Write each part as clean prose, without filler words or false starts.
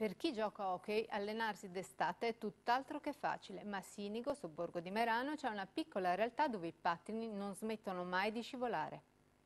Per chi gioca a hockey, allenarsi d'estate è tutt'altro che facile, ma a Sinigo, sobborgo di Merano, c'è una piccola realtà dove i pattini non smettono mai di scivolare.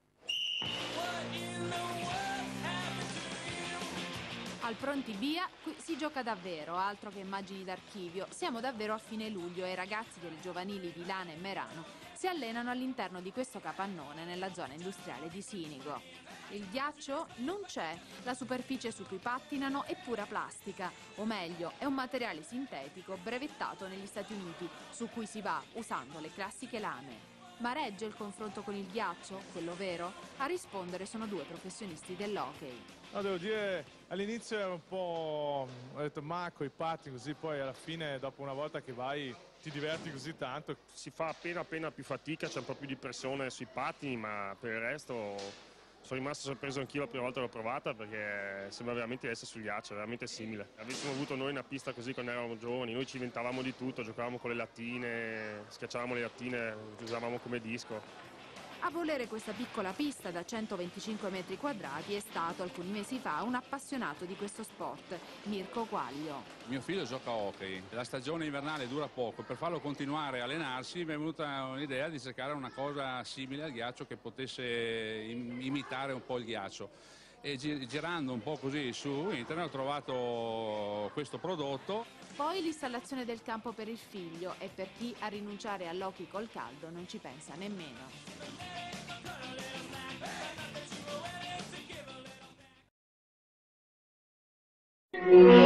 Al Pronti Via qui si gioca davvero, altro che immagini d'archivio. Siamo davvero a fine luglio e i ragazzi delle giovanili di Lana e Merano si allenano all'interno di questo capannone nella zona industriale di Sinigo. Il ghiaccio non c'è, la superficie su cui pattinano è pura plastica, o meglio, è un materiale sintetico brevettato negli Stati Uniti, su cui si va usando le classiche lame. Ma regge il confronto con il ghiaccio, quello vero? A rispondere sono due professionisti dell'hockey. No, devo dire, all'inizio ero un po', ho detto ma coi pattini così, poi alla fine dopo una volta che vai ti diverti così tanto. Si fa appena più fatica, c'è un po' più di pressione sui pattini, ma per il resto sono rimasto sorpreso anch'io la prima volta che l'ho provata, perché sembra veramente essere sul ghiaccio, è veramente simile. Avessimo avuto noi una pista così quando eravamo giovani, noi ci inventavamo di tutto, giocavamo con le lattine, schiacciavamo le lattine, usavamo come disco. A volere questa piccola pista da 125 metri quadrati è stato alcuni mesi fa un appassionato di questo sport, Mirko Quaglio. Mio figlio gioca a hockey, la stagione invernale dura poco, per farlo continuare a allenarsi mi è venuta un'idea di cercare una cosa simile al ghiaccio che potesse imitare un po' il ghiaccio. E girando un po' così su internet ho trovato questo prodotto. Poi l'installazione del campo per il figlio e per chi a rinunciare all'hockey col caldo non ci pensa nemmeno.